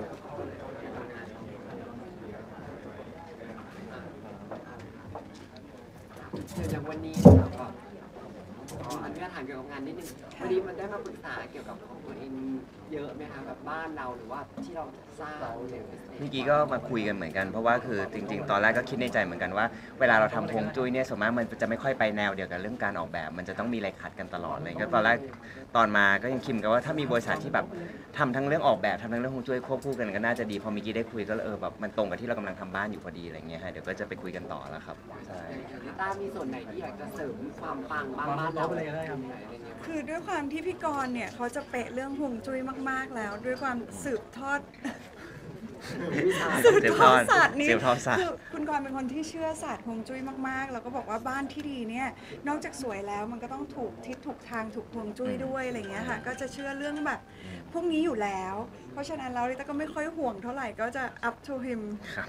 อย่างวันนี้ก็อันนี้ถามเกี่ยวกับงานนิดนึงวันนี้มันได้มาปรึกษาเกี่ยวกับของตัวเองเยอะไหมคะแบบบ้านเราหรือว่าที่เราสร้างเนี่ยเมื่อกี้ก็มาคุยกันเหมือนกันเพราะว่าคือจริงๆตอนแรกก็คิดในใจเหมือนกันว่าเวลาเราทำฮวงจุ้ยเนี่ยส่วนมากมันจะไม่ค่อยไปแนวเดียวกันเรื่องการออกแบบมันจะต้องมีอะไรขัดกันตลอดเลยก็ตอนแรกตอนมาก็ยังคิดกันว่าถ้ามีบริษัทที่แบบทำทั้งเรื่องออกแบบทำทั้งเรื่องฮวงจุ้ยควบคู่กันก็น่าจะดีพอเมื่อกี้ได้คุยก็แบบมันตรงกับที่เรากำลังทำบ้านอยู่พอดีอะไรเงี้ยฮะเดี๋ยวก็จะไปคุยกันต่อแล้วครับใช่ลิต้ามีส่วนไหนที่อยากจะเสริมความปังบ้านเราอะไรเงี้ยคือด้วยความที่พี่กรณ์เนี่ยเขาจะเป๊ะเรื่องฮวงจุ้ยมากๆแล้วด้วยความสืบทอดศาสตร์นี้คือคุณกรณ์เป็นคนที่เชื่อศาสตร์ฮวงจุ้ยมากๆแล้วก็บอกว่าบ้านที่ดีเนี่ยนอกจากสวยแล้วมันก็ต้องถูกทิศถูกทางถูกฮวงจุ้ยด้วยอะไรเงี้ยค่ะก็จะเชื่อเรื่องแบบพวกนี้อยู่แล้วเพราะฉะนั้นแล้วลิต้าก็ไม่ค่อยห่วงเท่าไหร่ก็จะ up to him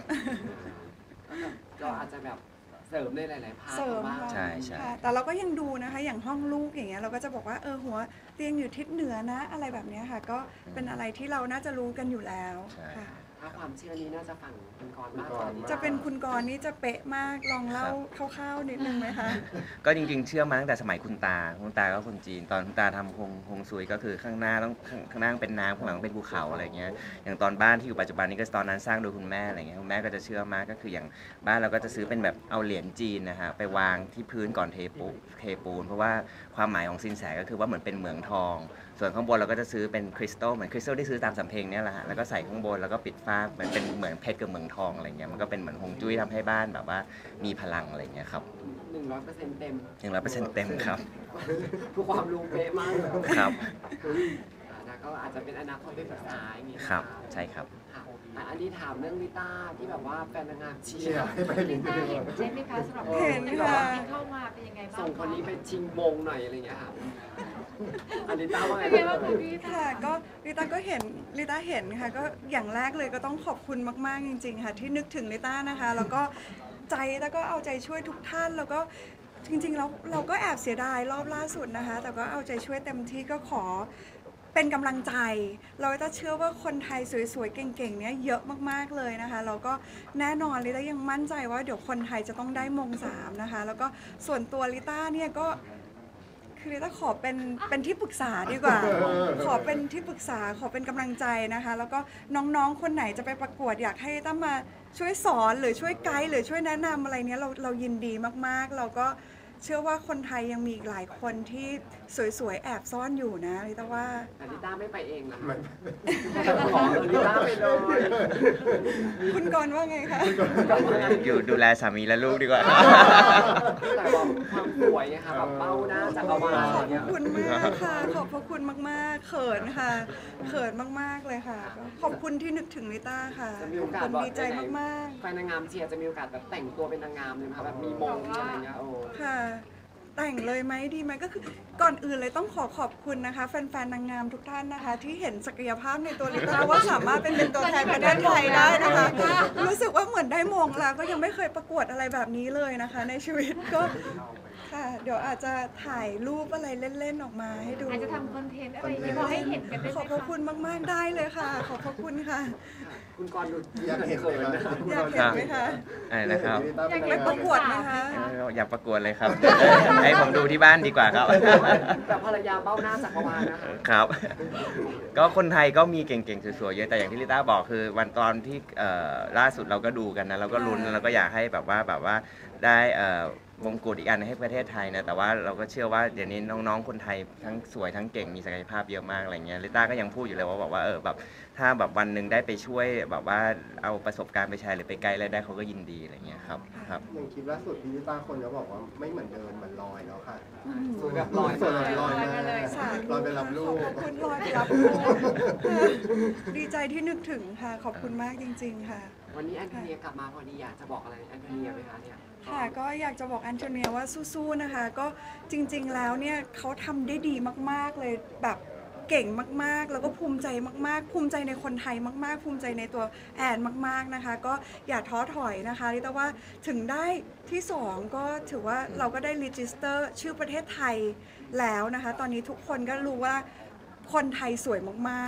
ก็อาจจะแบบเสริมในหลายๆพาร์ทเสริมใช่แต่เราก็ยังดูนะคะอย่างห้องลูกอย่างเงี้ยเราก็จะบอกว่าหัวเตียงอยู่ทิศเหนือนะอะไรแบบนี้ค่ะก็เป็นอะไรที่เราน่าจะรู้กันอยู่แล้วค่ะถ้าความเชื่อนี้น่าจะฝั่งคุณกรณ์มากกว่าจะเป็นคุณกรณ์นี่จะเป๊ะมากลองเล่าคร่าวๆนิดนึงไหมคะก็จริงๆเชื่อมาตั้งแต่สมัยคุณตาก็คนจีนตอนคุณตาทำฮวงซุยก็คือข้างหน้าต้องข้างหน้าเป็นน้ำข้างหลังเป็นภูเขาอะไรเงี้ยอย่างตอนบ้านที่อยู่ปัจจุบันนี้ก็ตอนนั้นสร้างโดยคุณแม่อะไรเงี้ยคุณแม่ก็จะเชื่อมากก็คืออย่างบ้านเราก็จะซื้อเป็นแบบเอาเหรียญจีนนะฮะไปวางที่พื้นก่อนเทปูนเพราะว่าความหมายของสินแสก็คือว่าเหมือนเป็นเหมืองทองส่วนข้างบนเราก็จะซื้อเป็นคริสตัลเหมือนคริสตัลที่ซื้อตามสำเพ็งเนี่ยแหละฮะแล้วก็ใส่ข้างบนแล้วก็ปิดฝ้าเหมือนเป็นเหมือนเพชรกับเหมืองทองอะไรเงี้ยมันก็เป็นเหมือนฮวงจุ้ยทำให้บ้านแบบว่ามีพลังอะไรเงี้ยครับ 100%เต็ม 100%เต็มครับทุกความรู้เป๊ะมากครับแล้วก็อาจจะเป็นอนาคตเป็นภาษาอย่างนี้ครับใช่ครับอันนี้ถามเรื่องลิต้าที่แบบว่าแฟนนางงามเชียร์ให้ไปลิต้าเห็นใช่ไหมคะสำหรับเห็นค่ะเข้ามาเป็นยังไงบ้างส่งคนนี้ไปชิงมงหน่อยอะไรอย่างเงี้ยค่ะอันลิต้าว่าไงบ้างค่ะก็ลิต้าเห็นค่ะก็อย่างแรกเลยก็ต้องขอบคุณมากๆจริงๆค่ะที่นึกถึงลิต้านะคะแล้วก็ใจแล้วก็เอาใจช่วยทุกท่านแล้วก็จริงๆแล้วเราก็แอบเสียดายรอบล่าสุดนะคะแต่ก็เอาใจช่วยเต็มที่ก็ขอเป็นกำลังใจเราจะเชื่อว่าคนไทยสวยๆเก่งๆเนี้ยเยอะมากๆเลยนะคะแล้วก็แน่นอนลิต้ายังมั่นใจว่าเดี๋ยวคนไทยจะต้องได้มง3นะคะแล้วก็ส่วนตัวลิต้าเนี่ยก็คือลิต้าขอเป็นที่ปรึกษาดีกว่าขอเป็นที่ปรึกษาขอเป็นกำลังใจนะคะแล้วก็น้องๆคนไหนจะไปประกวดอยากให้ลิต้ามาช่วยสอนหรือช่วยไกด์หรือช่วยแนะนำอะไรเนี้ยเรายินดีมากๆเราก็เชื่อว่าคนไทยยังมีอีกหลายคนที่สวยๆแอบซ่อนอยู่นะลิต้าว่าลิต้าไม่ไปเองนะขอลิต้าไปเลยคุณกรณ์ว่าไงคะอยู่ดูแลสามีและลูกดีกว่าแต่บอกความสวยค่ะแบบเบ้าหน้าจักรวาลขอบคุณมากค่ะขอบพระคุณมากๆเขินค่ะเขินมากๆเลยค่ะขอบคุณที่นึกถึงลิต้าค่ะขอบคุณดีใจมากๆแฟนนางงามเชียร์จะมีโอกาสแบบแต่งตัวเป็นนางงามเลยไหมคะแบบมีมงอะไรเงี้ยค่ะแต่งเลยไหมดีไหมก็คือก่อนอื่นเลยต้องขอบคุณนะคะแฟนๆนางงามทุกท่านนะคะที่เห็นศักยภาพในตัวลิต้าว่าสามารถเป็นตัวแทนประเทศไทยได้นะคะรู้สึกว่าเหมือนได้มงแล้วก็ยังไม่เคยประกวดอะไรแบบนี้เลยนะคะในชีวิตก็ค่ะเดี๋ยวอาจจะถ่ายรูปอะไรเล่นๆออกมาให้ดูอาจจะทำคอนเทนต์อะไรที่พอให้เห็นกันได้ไหมขอบพระคุณมากๆได้เลยค่ะขอบพระคุณค่ะคุณกรณ์อยากเห็นเลยอยากเห็นไหมคะนะครับอยากไปประกวดไหมคะอยากประกวดเลยครับให้ผมดูที่บ้านดีกว่าครับแบบภรรยาเบ้าหน้าจักรวาลนะคะครับก็คนไทยก็มีเก่งๆสวยๆเยอะแต่อย่างที่ลิต้าบอกคือวันตอนที่ล่าสุดเราก็ดูกันนะเราก็ลุ้นเราก็อยากให้แบบว่าได้มงกุฎอีกอันให้ประเทศไทยนะแต่ว่าเราก็เชื่อว่าเดี๋ยวนี้น้องๆคนไทยทั้งสวยทั้งเก่งมีศักยภาพเยอะมากอะไรเงี้ยลิต้าก็ยังพูดอยู่เลยว่าบอกว่าแบบถ้าแบบวันหนึ่งได้ไปช่วยแบบว่าเอาประสบการณ์ไปแชร์หรือไปไกด์อะไรได้เขาก็ยินดีอะไรเงี้ยครับอย่างคลิปล่าสุดที่ลิต้าคนก็บอกว่าไม่เหมือนเดิมเหมือนลอยแล้วค่ะสวยแบบลอยลอยไปรับลูกขอบคุณลอยไปรับลูกดีใจที่นึกถึงค่ะขอบคุณมากจริงๆค่ะวันนี้แอนโทเนียกลับมาพอดีอยากจะบอกอะไรแอนโทเนียไหมคะเนี่ยค่ะก็อยากจะบอกแอนโทเนียว่าสู้ๆนะคะก็จริงๆแล้วเนี่ยเขาทำได้ดีมากๆเลยแบบเก่งมากๆแล้วก็ภูมิใจมากๆภูมิใจในคนไทยมากๆภูมิใจในตัวแอนมากๆนะคะก็อย่าท้อถอยนะคะลิต้าว่าถึงได้ที่2ก็ถือว่าเราก็ได้รีจิสเตอร์ชื่อประเทศไทยแล้วนะคะตอนนี้ทุกคนก็รู้ว่าคนไทยสวยมากๆ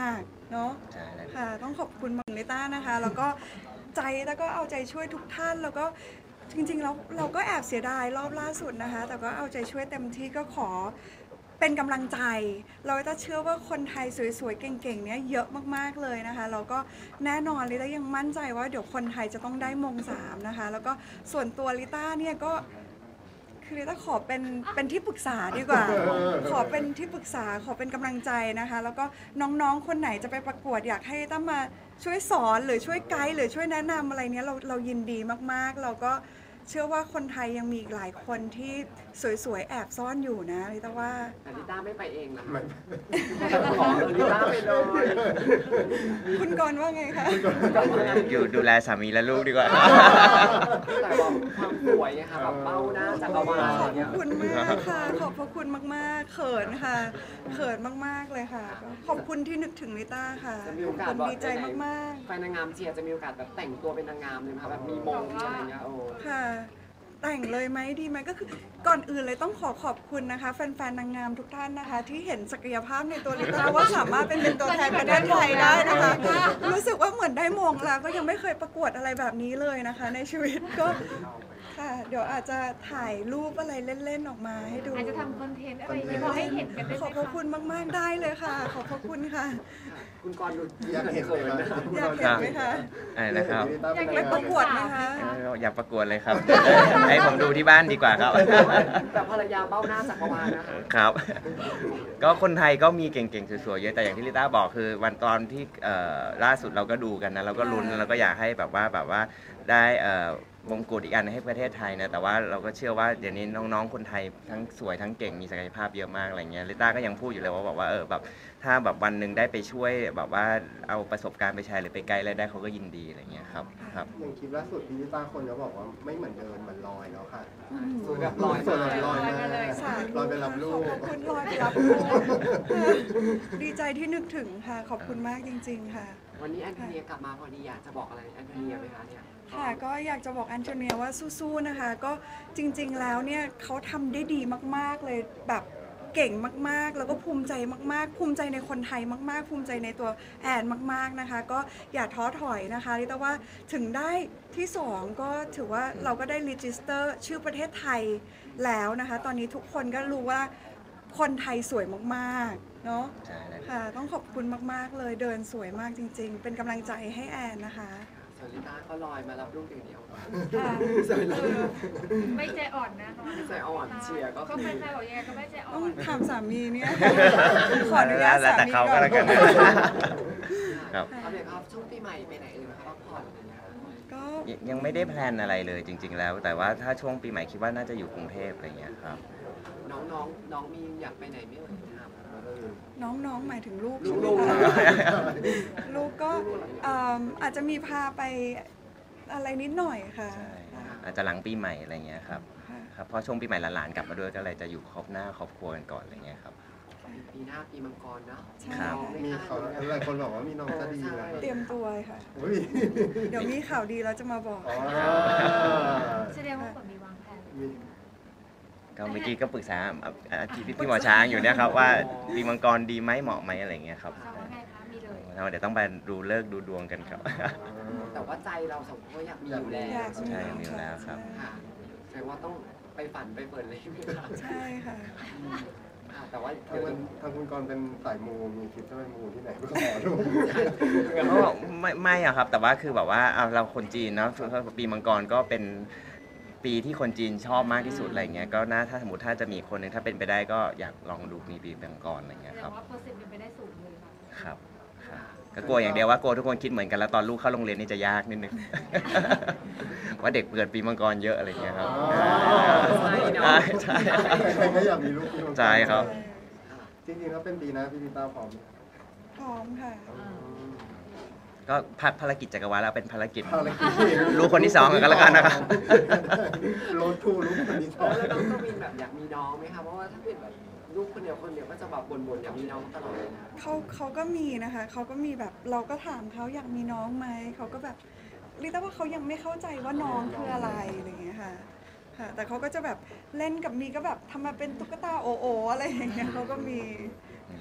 เนาะใช่แล้วค่ะต้องขอบคุณลิต้านะคะแล้วก็ใจแล้วก็เอาใจช่วยทุกท่านแล้วก็จริงๆแล้วเราก็แอบเสียดายรอบล่าสุดนะคะแต่ก็เอาใจช่วยเต็มที่ก็ขอเป็นกำลังใจเราจะเชื่อว่าคนไทยสวยๆเก่งๆเนี้ยเยอะมากๆเลยนะคะแล้วก็แน่นอนลิต้ายังมั่นใจว่าเดี๋ยวคนไทยจะต้องได้มง3นะคะแล้วก็ส่วนตัวลิต้าเนี่ยก็คือลิต้าขอเป็นที่ปรึกษาดีกว่า ขอเป็นที่ปรึกษาขอเป็นกำลังใจนะคะแล้วก็น้องๆคนไหนจะไปประกวดอยากให้ลิต้ามาช่วยสอนหรือช่วยไกด์หรือช่วยแนะนำอะไรเนี้ยเรายินดีมากๆเราก็เชื่อว่าคนไทยยังมีอีกหลายคนที่สวยๆแอบซ่อนอยู่นะลิต้าว่าแต่ลิต้าไม่ไปเองนะไม่ขอลิต้าไปเลยคุณกรณ์ว่าไงคะอยู่ดูแลสามีและลูกดีกว่าแต่แบบความสวยอะค่ะแบบเบ้าหน้าจักรวาลขออบย่างพเงี้ระยคุณมากค่ะ ขอบพระคุณมากๆ เขินค่ะ เขินมากๆเลยค่ะ ขอบคุณที่นึกถึงลิต้าค่ะจะมีโอกาขสอบบอกคุณดีใจมากแฟนนางงามเชียร์จะมีโอกาสแบบแต่งตัวเป็นนางงามเลยไหมคะแบบมีมงมีอะไรเงี้ยโอ้ๆ ค่ะ แต่งเลยไหมดีไหมก็คือก่อนอื่นเลยต้องขอบคุณนะคะแฟนๆนางงามทุกท่านนะคะ ที่เห็นศักยภาพในตัวลิต้าว่าสามารถเป็นตัวแทนประเทศไทยได้นะคะ รู้สึกว่าเหมือนได้มงแล้วก็ยังไม่เคยประกวดอะไรแบบนี้เลยนะคะ ในชีวิตก็ค่ะ เดี๋ยวอาจจะถ่ายรูปอะไรเล่นๆออกมาให้ดูอาจจะทำคอนเทนต์อะไรที่พอให้เห็นกันได้ขอบไหพมระคะคุณมากๆได้เลยค่ะ ขอบพระคุณค่ะคุณกรณ์ดูอยากเห็นเขินไหมนะคะอยากเห็นไหมคะอะไรนะครับอยากไปเห็นประกวดไหมคะอยากประกวดเลยครับ ให้ผมดูที่บ้านดีกว่าครับแต่ภรรยาเบ้าหน้าจักรวาลนะคะครับ ก็คนไทยก็มีเก่งๆสวยๆเยอะแต่อย่างที่ลิต้าบอกคือวันตอนที่ล่าสุดเราก็ดูกันนะเราก็ลุ้นเราก็อยากให้แบบว่าได้มงกุฎอีกอันให้ประเทศไทยนะแต่ว่าเราก็เชื่อว่าเดี๋ยวนี้น้องๆคนไทยทั้งสวยทั้งเก่งมีศักยภาพเยอะมากอะไรเงี้ยลิต้าก็ยังพูดอยู่เลยว่าแบบว่าแบบถ้าแบบวันหนึ่งได้ไปช่วยแบบว่าเอาประสบการณ์ไปแชร์หรือไปไกด์อะไรได้เขาก็ยินดีอะไรเงี้ยครับครับอย่างคลิปล่าสุดพี่ลิต้าคนก็บอกว่าไม่เหมือนเดิมเหมือนลอยแล้วค่ะสวยแบบลอยสวยมาแบบลอยมาสาธุลอยไปรับลูขกอบคุณลอยไปรับลูกดีใจที่นึกถึงค่ะ ขอบคุณมากจริง ๆ ค่ะวันนี้แอนโทเนียกลับมาพอดีอยากจะบอกอะไรแอนโทเนียไหมคะเนี่ยค่ะก็อยากจะบอกแอนโทเนียว่าสู้ๆนะคะ ก็จริงๆแล้วเนี่ยเขาทำได้ดีมากๆเลยแบบเก่งมากๆ แล้วก็ภูมิใจมากๆ ภูมิใจในคนไทยมากๆ ภูมิใจในตัวแอนมากๆนะคะ ก็อย่าท้อถอยนะคะลิต้าว่าถึงได้ที่2ก็ถือว่าเราก็ได้รีจิสเตอร์ชื่อประเทศไทยแล้วนะคะ ตอนนี้ทุกคนก็รู้ว่าคนไทยสวยมากๆเนาะใช่แล้วค่ะต้องขอบคุณมากๆเลยเดินสวยมากจริง ๆ เป็นกำลังใจให้แอนนะคะส่วนลิต้าก็ลอยมารับลูกอย่างเดียวค่ะสวยเลยไม่ใจอ่อนนะใจอ่อนเชียร์ก็คือก็เป็นใครบอกยังไงก็ไม่ใจอ่อต้องนถามสามีเนี่ย ขออนุญาตแล้วสาแต่มีเขาก่ก็อนแล้วกัน ครับเอาเลยครับช่วงปีใหม่ไปไหนเลยไหมคะพักผ่อนอะไรอย่างเงี้ยก็ยังไม่ได้แพลนอะไรเลยจริง ๆ แล้ว แต่ว่าถ้าช่วงปีใหม่คิดว่าน่าจะอยู่กรุงเทพอะไรเงี้ยครับน้องมีอยากไปไหนไม่เอ่ยถามน้องๆหมายถึงลูกลูกใช่ๆไหมคะลูกก็อาจจะมีพาไปอะไรนิดหน่อยค่ะใช่อาจจะหลังปีใหม่อะไรเงี้ยครับค่ะครับเพราะช่วงปีใหม่หลานๆกลับมาด้วยก็เลยจะอยู่ครอบหน้าครอบครัวกันก่อนอะไรเงี้ยครับปีหน้าปีมังกรเนาะใช่ครับมีเขาหลายคนบอกว่ามีน้องจะดีนะเตรียมตัวค่ะอุ้ยเดี๋ยวมีข่าวดีแล้วจะมาบอกอ๋อแสดงว่าผมมีวางแผนมีก็เมื่อกี้ก็ปรึกษาพี่หมอช้างอยู่เนี่ยครับว่าปีมังกรดีไหมเหมาะไหมอะไรเงี้ยครับทำว่าไงคะมีเลยเดี๋ยวต้องไปดูเลิกษ์ดูดวงกันครับแต่ว่าใจเราสองคนก็อยากมีอยู่แล้อยาว กใช่มีอยู่แล้วครับค่ะแสดงว่าต้องไปฝันไปเปิดเลยไหมคะใช่ค่ะค่ะแต่ว่าทางเดี๋ยวทางคุณกรณ์เป็นสายมูมีคลิปจะไปมูที่ไหนก็ขอดูก็ไม่อะครับแต่ว่าคือแบบว่าเราคนจีนเนาะปีมังกรก็เป็นปีที่คนจีนชอบมากที่สุดอะไรเงี้ยก็น่าถ้าสมมติถ้าจะมีคนหนึ่งถ้าเป็นไปได้ก็อยากลองดูมีปีมังกรอะไรเงี้ยแสคดรับงว่าเปอร์เซ็นต์เป็นไปได้สูงเลยค่ะครับก็กลัวอย่างเดียวว่ากลัวทุกคนคิดเหมือนกันแล้วตอนลูกเข้าโรงเรียนนี่จะยากนิดนึง ว่าเด็กเกิดปีมังกรเยอะอะไรเงี้ยครับใช่ใช่ใครก็อยากมีลูกที่มังกรใช่ครับจริงๆแล้วเป็นปีนะพี่ลิต้าพร้อมพร้อมค่ะก็พักภารกิจจักรวาลแล้วเป็นภารกิจภารกิจลูกคนที่2กันแล้วกันนะครับโรดทูลูกคนที่สองแล้วน้องกวินแบบอยากมีน้องไหมคะเพราะว่าถ้าเป็นแบบลูกคนเดียวก็จะแบบบ่นๆอยากมีน้องตลอดเลยนะเขาก็มีนะคะ เขาก็มีแบบเราก็ถามเขาอยากมีน้องไหม เขาก็แบบลิต้าว่าเขายังไม่เข้าใจว่าน้องคืออะไรอะไรอย่างเงี้ยค่ะ ค่ะ แต่เขาก็จะแบบเล่นกับมีก็แบบทำมาเป็นตุ๊กตาโอโออะไรอย่างเงี้ยเขาก็มี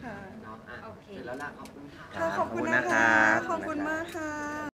ค่ะเนาะอ่ะโอเคเสร็จแล้วล่ะขอบคุณค่ะค่ะขอบคุณขอบคุณนะนะครัคะบขอบคุณมากค่ะ